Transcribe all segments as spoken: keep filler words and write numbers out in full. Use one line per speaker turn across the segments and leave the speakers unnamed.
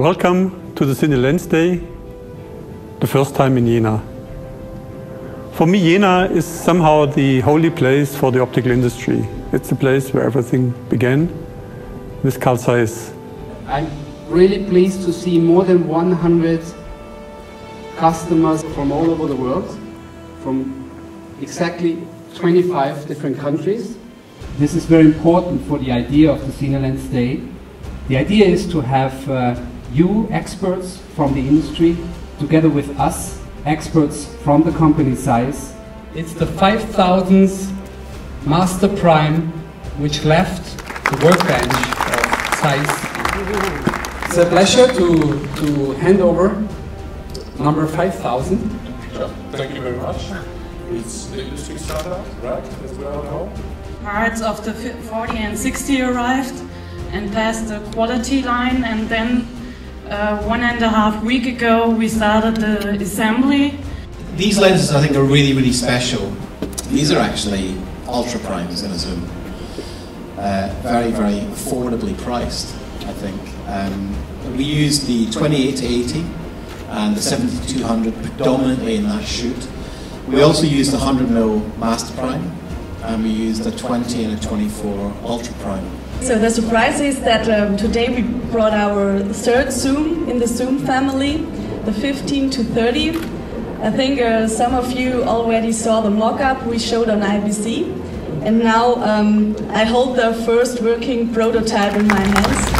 Welcome to the Cine Lens Day, the first time in Jena. For me, Jena is somehow the holy place for the optical industry. It's the place where everything began with Carl ZEISS.
I'm really pleased to see more than one hundred customers from all over the world, from exactly twenty-five different countries.
This is very important for the idea of the Cine Lens Day. The idea is to have uh, you experts from the industry together with us experts from the company ZEISS.
It's the five thousandth Master Prime which left the workbench of ZEISS. It's a pleasure to, to hand over number five thousand.
Sure. Thank you very much. It's the industry startup, right, as we all know.
Parts of the forty and sixty arrived and passed the quality line, and then uh, one and a half week ago we started the assembly.
These lenses I think are really, really special. These are actually ultra primes in a zoom. Uh, very, very affordably priced, I think. Um, we use the twenty-eight to eighty and the seventy to two hundred predominantly in that shoot. We also use the one hundred millimeter Master Prime, and we use the twenty and a twenty-four Ultra Prime.
So the surprise is that um, today we brought our third zoom in the zoom family, the fifteen to thirty. I think uh, some of you already saw the mock-up we showed on I B C, and now um, I hold the first working prototype in my hands.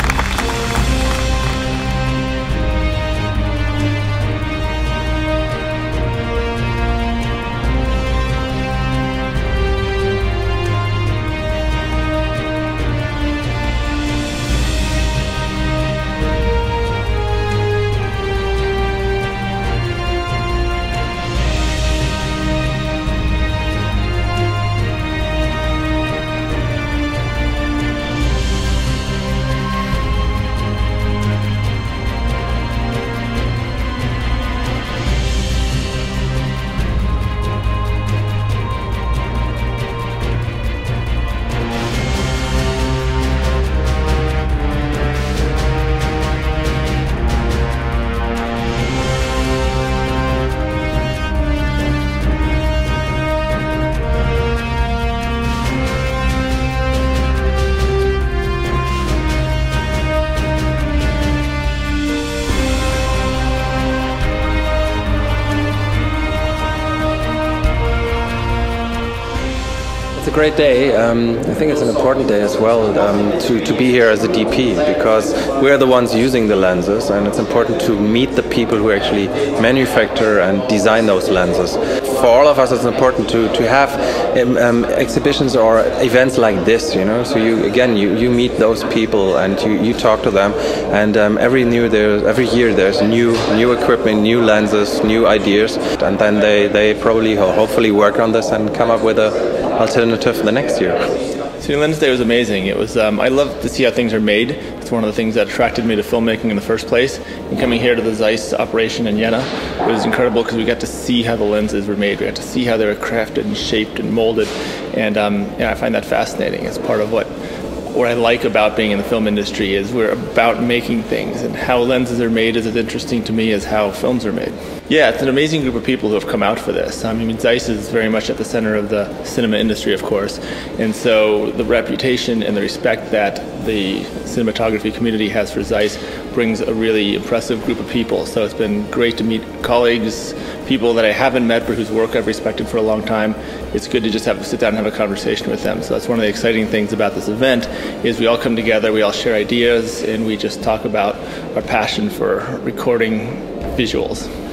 It's a great day. Um, I think it's an important day as well um, to, to be here as a D P, because we're the ones using the lenses, and it's important to meet the people who actually manufacture and design those lenses. For all of us, it's important to, to have um, um, exhibitions or events like this, you know, so you again you, you meet those people and you, you talk to them, and um, every new there every year there's new new equipment, new lenses, new ideas, and then they, they probably ho hopefully work on this and come up with a alternative for the next year.
Cine Lens Day was amazing. It was. Um, I love to see how things are made. It's one of the things that attracted me to filmmaking in the first place. And coming here to the ZEISS operation in Jena, it was incredible because we got to see how the lenses were made. We got to see how they were crafted and shaped and molded, and um, yeah, I find that fascinating. It's part of what what I like about being in the film industry is we're about making things, and how lenses are made is as interesting to me as how films are made. Yeah, it's an amazing group of people who have come out for this. I mean, ZEISS is very much at the center of the cinema industry, of course, and so the reputation and the respect that the cinematography community has for ZEISS brings a really impressive group of people. So it's been great to meet colleagues, people that I haven't met but whose work I've respected for a long time. It's good to just have sit down and have a conversation with them. So that's one of the exciting things about this event, is we all come together, we all share ideas, and we just talk about our passion for recording visuals.